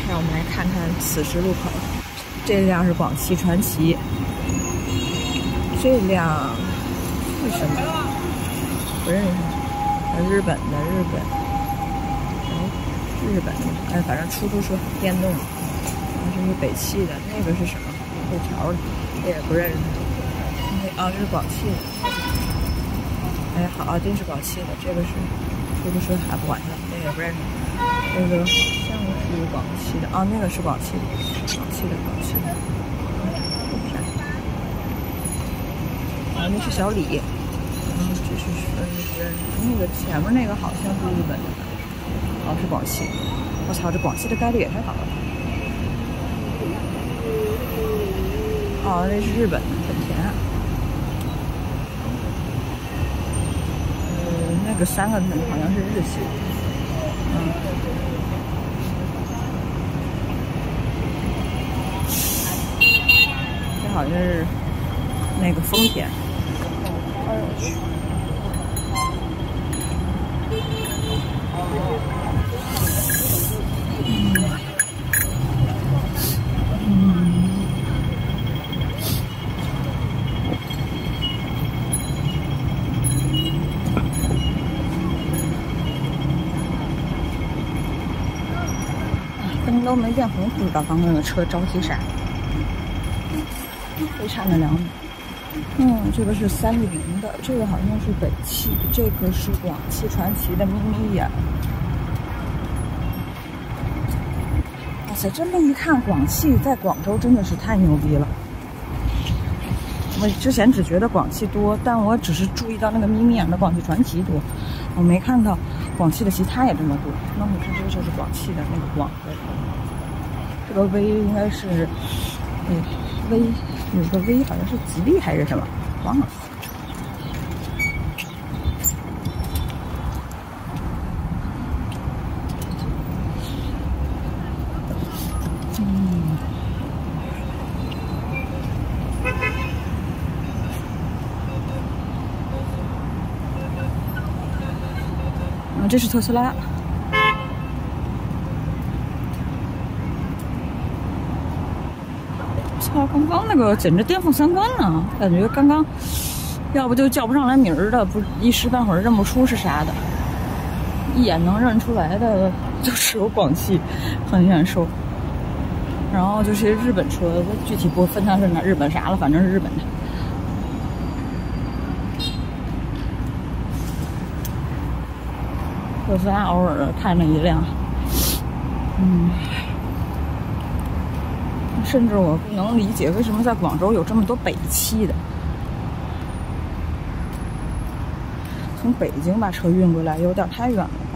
让我们来看看此时路口，这辆是广汽传祺，这辆是什么？不认识，日本的，哎，反正出租车电动的，这是北汽的，那个是什么？后桥的，这也不认识。这是广汽的。哎，好，这是广汽的，这个是出租车还不管它，这个也不认识。这个像是广汽的，那个是广汽的，广汽的。那是小李。这是那个前面那个好像是日本的，是广汽。我操，这广汽的概率也太高了。那是日本的本田。那个3个好像是日系。这好像是那个丰田。灯都没变红，不知道刚刚那个车着急啥。非常的凉。这个是3.0的，这个好像是北汽，这个是广汽传祺的咪咪眼。哇塞，这么一看，广汽在广州真的是太牛逼了。我之前只觉得广汽多，但我只是注意到那个咪咪眼的广汽传祺多，我没看到广汽的其他也这么多。那我看这个就是广汽的那个广的，这个 V 应该是，V 有个 V 好像是吉利还是什么，忘了。这是特斯拉。操，刚刚那个简直颠覆三观呢！感觉刚刚要不就叫不上来名儿的，不一时半会儿认不出是啥的，一眼能认出来的就只有广汽，很眼熟。然后就是日本车，具体不分它是哪日本啥了，反正是日本的。特斯拉偶尔看了一辆，甚至我不能理解为什么在广州有这么多北汽的。从北京把车运过来有点太远了。